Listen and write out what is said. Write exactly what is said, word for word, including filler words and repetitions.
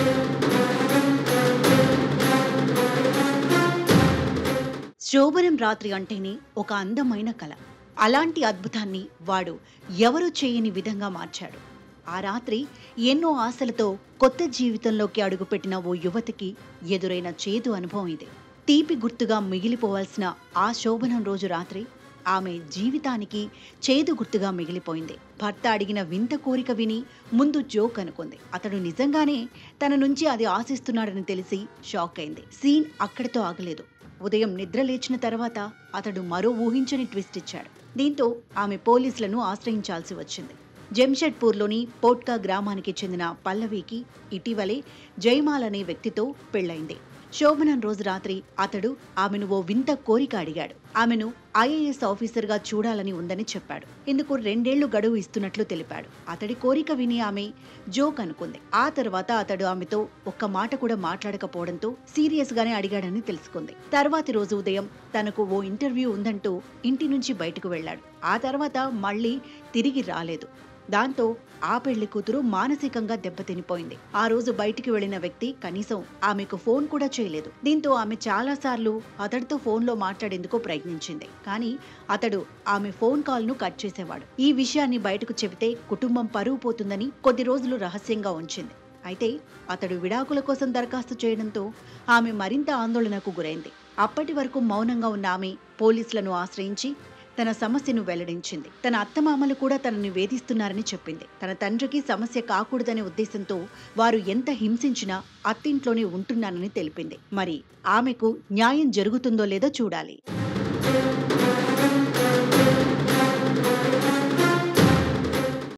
శోభనం రాత్రి అంటేనే ఒక అందమైన కల. అలాంటి అద్భుతాన్ని వాడు ఎవరూ చేయని విధంగా మార్చాడు. ఆ రాత్రి ఎన్నో ఆశలతో కొత్త జీవితంలోకి అడుగుపెట్టిన ఓ యువతికి ఎదురైన చేదు అనుభవం ఇదే. తీపి గుర్తుగా మిగిలిపోవాల్సిన ఆ శోభనం రోజు రాత్రి ఆమె జీవితానికి చేదు గుర్తుగా మిగిలిపోయింది. భర్త అడిగిన వింత కోరిక విని ముందు జోక్ అనుకుంది. అతడు నిజంగానే తన నుంచి అది ఆశిస్తున్నాడని తెలిసి షాక్ అయింది. సీన్ అక్కడితో ఆగలేదు. ఉదయం నిద్ర లేచిన తర్వాత అతడు మరో ఊహించని ట్విస్ట్ ఇచ్చాడు. దీంతో ఆమె పోలీసులను ఆశ్రయించాల్సి వచ్చింది. జంషెడ్పూర్లోని పోట్కా గ్రామానికి చెందిన పల్లవికి ఇటీవలే జైమాల్ అనే వ్యక్తితో పెళ్లైంది. శోభనం రోజు రాత్రి అతడు ఆమెను ఓ వింత కోరిక అడిగాడు. ఆమెను ఐఏఎస్ ఆఫీసర్గా చూడాలని ఉందని చెప్పాడు. ఇందుకు రెండేళ్లు గడువు ఇస్తున్నట్లు తెలిపాడు. అతడి కోరిక విని ఆమె జోక్ అనుకుంది. ఆ తర్వాత అతడు ఆమెతో ఒక్క మాట కూడా మాట్లాడకపోవడంతో సీరియస్ గానే అడిగాడని తెలుసుకుంది. తర్వాతి రోజు ఉదయం తనకు ఓ ఇంటర్వ్యూ ఉందంటూ ఇంటి నుంచి బయటకు వెళ్లాడు. ఆ తర్వాత మళ్లీ తిరిగి రాలేదు. దాంతో ఆ పెళ్లి కూతురు మానసికంగా దెబ్బతినిపోయింది. ఆ రోజు బయటికి వెళ్లిన వ్యక్తి కనీసం ఆమెకు ఫోన్ కూడా చేయలేదు. దీంతో ఆమె చాలా సార్లు అతడితో ఫోన్లో మాట్లాడేందుకు ప్రయత్నించింది. కానీ అతడు ఆమె ఫోన్ కాల్ ను కట్ చేసేవాడు. ఈ విషయాన్ని బయటకు చెబితే కుటుంబం పరువు పోతుందని కొద్ది రోజులు రహస్యంగా ఉంచింది. అయితే అతడు విడాకుల కోసం దరఖాస్తు చేయడంతో ఆమె మరింత ఆందోళనకు గురైంది. అప్పటి వరకు మౌనంగా ఉన్న ఆమె పోలీసులను ఆశ్రయించి తన సమస్యను వెల్లడించింది. తన అత్తమామలు కూడా తనని వేధిస్తున్నారని చెప్పింది. తన తండ్రికి సమస్య కాకూడదనే ఉద్దేశంతో వారు ఎంత హింసించినా అత్తింట్లోనే ఉంటున్నానని తెలిపింది. మరి ఆమెకు న్యాయం జరుగుతుందో లేదో చూడాలి.